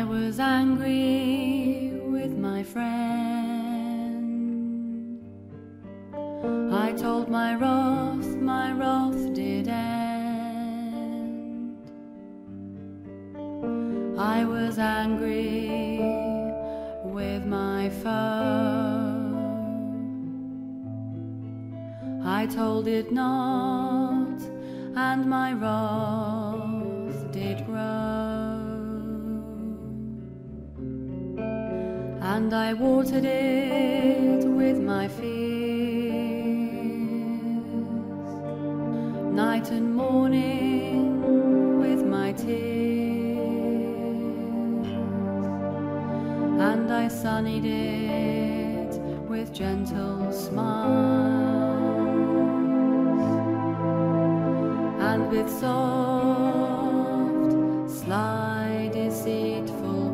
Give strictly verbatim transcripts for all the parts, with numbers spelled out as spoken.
was angry with my friend. I told my wrath, my wrath did end. I was angry with my foe. I told it not, and my wrath did grow. And I watered it with my fears, night and morning with my tears, and I sunnied it with gentle smiles, and with soft, sly, deceitful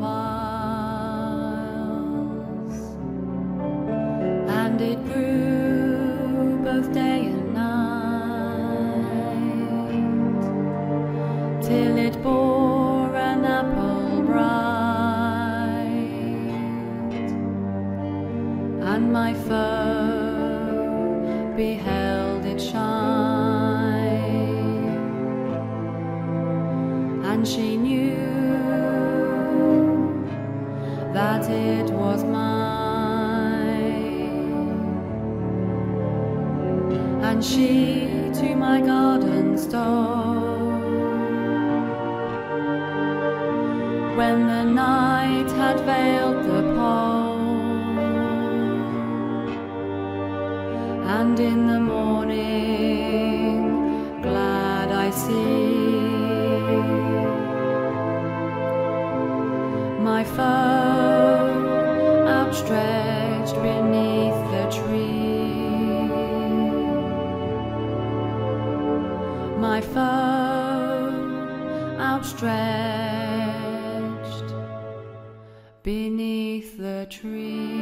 wiles. And it grew both day and night, till it bore an apple bright, and my foe beheld it shine, and she knew that it was mine. And she to my garden stole, when the night had veiled the pole, and in the morning glad I see my foe outstretched beneath the tree. My foe outstretched beneath the tree.